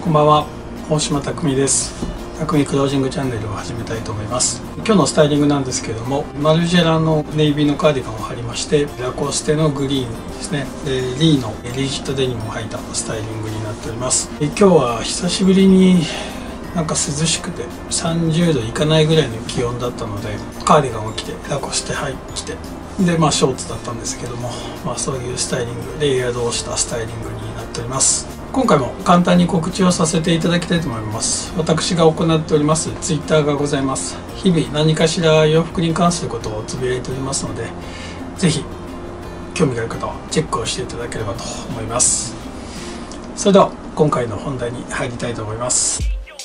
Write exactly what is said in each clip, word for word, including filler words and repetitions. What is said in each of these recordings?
こんばんは、大島匠です。匠クロージングチャンネルを始めたいと思います。今日のスタイリングなんですけれども、マルジェラのネイビーのカーディガンを貼りまして、ラコステのグリーンですね、でリーのリジットデニムを履いたスタイリングになっております。今日は久しぶりになんか涼しくてさんじゅうどいかないぐらいの気温だったので、カーディガンを着てラコステ履いてでまあショーツだったんですけども、まあ、そういうスタイリング、レイヤードをしたスタイリングになっております。今回も簡単に告知をさせていただきたいと思います。私が行っておりますツイッターがございます。日々何かしら洋服に関することをつぶやいておりますので、ぜひ興味がある方はチェックをしていただければと思います。それでは今回の本題に入りたいと思います。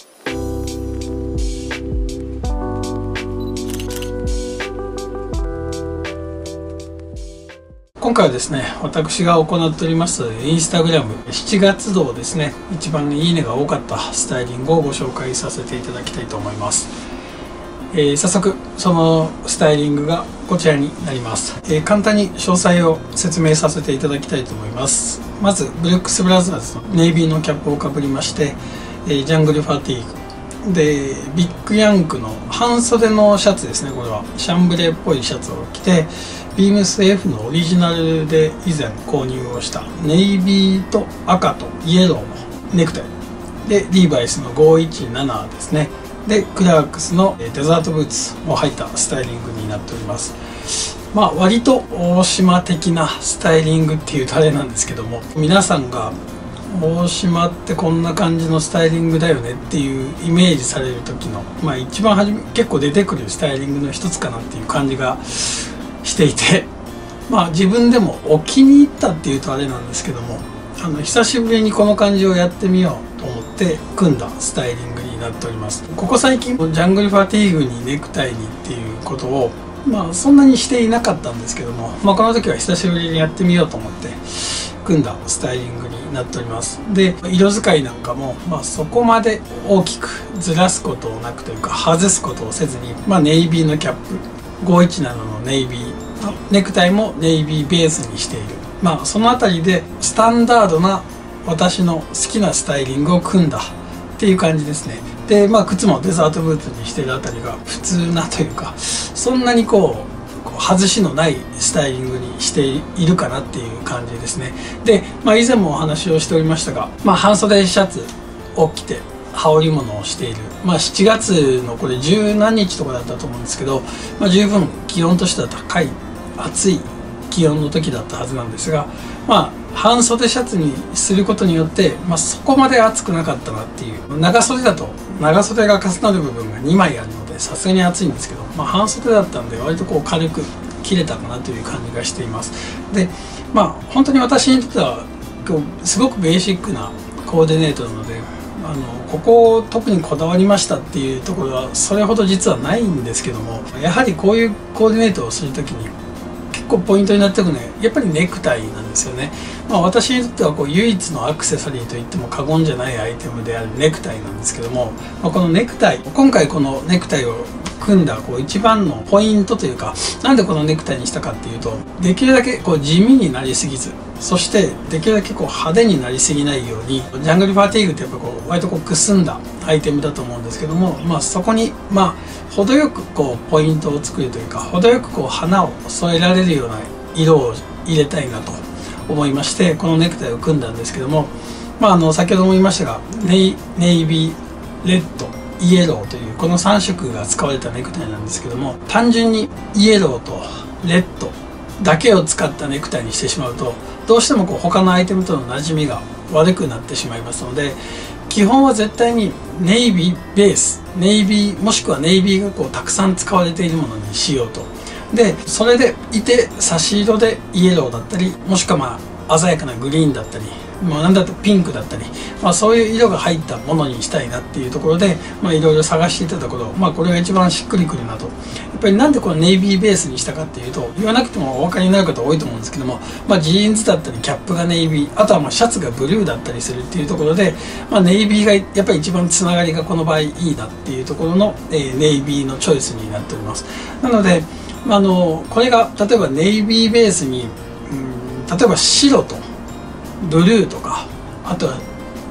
今回はですね、私が行っておりますインスタグラムしちがつ度ですね、一番いいねが多かったスタイリングをご紹介させていただきたいと思います。えー、早速そのスタイリングがこちらになります。えー、簡単に詳細を説明させていただきたいと思います。まずブルックスブラザーズのネイビーのキャップをかぶりまして、えー、ジャングルファティーグでビッグヤンクの半袖のシャツですね。これはシャンブレーっぽいシャツを着て、ビームス F のオリジナルで以前購入をしたネイビーと赤とイエローのネクタイで、リーバイスのごひゃくじゅうななですね、でクラークスのデザートブーツを履いたスタイリングになっております。まあ割と大島的なスタイリングっていうとあれなんですけども、皆さんが大島ってこんな感じのスタイリングだよねっていうイメージされる時の、まあ一番初め結構出てくるスタイリングの一つかなっていう感じがしていて、まあ自分でもお気に入ったっていうとあれなんですけども、あの久しぶりにこの感じをやってみようと思って組んだスタイリングになっております。ここ最近ジャングルファティーグにネクタイにっていうことをまあそんなにしていなかったんですけども、まあ、この時は久しぶりにやってみようと思って組んだスタイリングになっております。で色使いなんかも、まあ、そこまで大きくずらすことなくというか外すことをせずに、まあ、ネイビーのキャップごひゃくじゅうななのネイビーネクタイもネイビーベースにしている、まあその辺りでスタンダードな私の好きなスタイリングを組んだっていう感じですね。でまあ靴もデザートブーツにしてるあたりが普通なというか、そんなにこうこう外しのないスタイリングにしているかなっていう感じですね。で、まあ、以前もお話をしておりましたが、まあ、半袖シャツを着て羽織物をしている、まあ、しちがつのこれ十何日とかだったと思うんですけど、まあ、十分気温としては高い暑い気温の時だったはずなんですが、まあ半袖シャツにすることによって、まあ、そこまで暑くなかったなっていう。長袖だと長袖が重なる部分がにまいあるのでさすがに暑いんですけど、まあ、半袖だったんで割とこう軽く切れたかなという感じがしています。でまあ本当に私にとってはこうすごくベーシックなコーディネートなので、あのここを特にこだわりましたっていうところはそれほど実はないんですけども、やはりこういうコーディネートをする時に結構ポイントになってくるのはやっぱりネクタイなんですよね。まあ、私にとってはこう唯一のアクセサリーといっても過言じゃないアイテムであるネクタイなんですけども、まあ、このネクタイ今回このネクタイを組んだこう一番のポイントというか、なんでこのネクタイにしたかっていうと、できるだけこう地味になりすぎず、そしてできるだけこう派手になりすぎないように、ジャングルファティーグってやっぱこう割とこうくすんだアイテムだと思うんですけども、まあ、そこにまあ程よくこうポイントを作るというか、程よくこう花を添えられるような色を入れたいなと思いまして、このネクタイを組んだんですけども、まあ、あの先ほども言いましたがネイ、ネイビー、レッド、イエローというこのさん色が使われたネクタイなんですけども、単純にイエローとレッドだけを使ったネクタイにしてしまうと、どうしてもこう他のアイテムとの馴染みが悪くなってしまいますので、基本は絶対にネイビーベース、ネイビーもしくはネイビーがこうたくさん使われているものにしようと。でそれでいて差し色でイエローだったり、もしくはまあ鮮やかなグリーンだったり、まあ、なんだとピンクだったり、まあ、そういう色が入ったものにしたいなっていうところで、まあ、いろいろ探していたところ、まあ、これが一番しっくりくるなと。やっぱりなんでこのネイビーベースにしたかっていうと、言わなくてもお分かりになる方多いと思うんですけども、まあ、ジーンズだったりキャップがネイビー、あとはまあシャツがブルーだったりするっていうところで、まあ、ネイビーがやっぱり一番つながりがこの場合いいなっていうところの、えー、ネイビーのチョイスになっております。なのであのこれが例えばネイビーベースに、うん、例えば白とブルーとか、あとは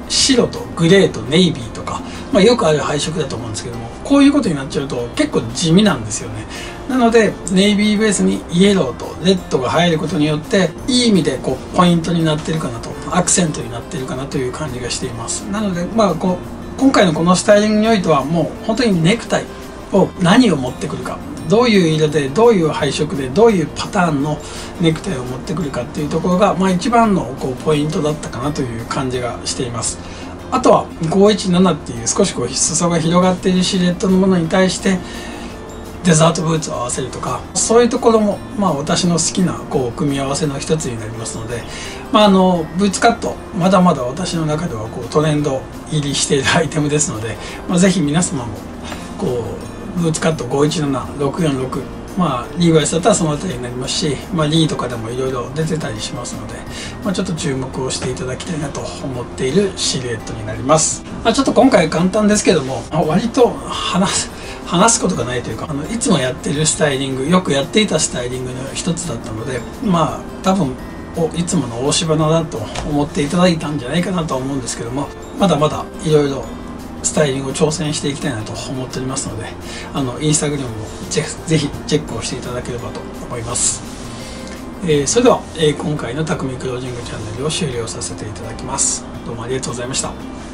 白とグレーとネイビーとか、まあ、よくある配色だと思うんですけども、こういうことになっちゃうと結構地味なんですよね。なのでネイビーベースにイエローとレッドが入ることによっていい意味でこうポイントになってるかなと、アクセントになってるかなという感じがしています。なのでまあこう今回のこのスタイリングにおいてはもう本当にネクタイを何を持ってくるか、どういう色でどういう配色でどういうパターンのネクタイを持ってくるかっていうところが、まあ、一番のこうポイントだったかなという感じがしています。あとはごいちななっていう少しこう裾が広がっているシルエットのものに対してデザートブーツを合わせるとか、そういうところもまあ私の好きなこう組み合わせの一つになりますので、まあ、あのブーツカットまだまだ私の中ではこうトレンド入りしているアイテムですので、まあ、ぜひ皆様もこうブーツカットごいちななろくよんろく、まあリーバイスだったらその辺りになりますし、まあ、リーとかでもいろいろ出てたりしますので、まあ、ちょっと注目をしていただきたいなと思っているシルエットになります。まあ、ちょっと今回簡単ですけども、割と話す話すことがないというか、あのいつもやってるスタイリング、よくやっていたスタイリングの一つだったので、まあ多分いつもの大柴だなと思っていただいたんじゃないかなと思うんですけども、まだまだいろいろスタイリングを挑戦していきたいなと思っておりますので、あのインスタグラムもぜぜひチェックをしていただければと思います。えー、それでは、えー、今回の匠クロージングチャンネルを終了させていただきます。どうもありがとうございました。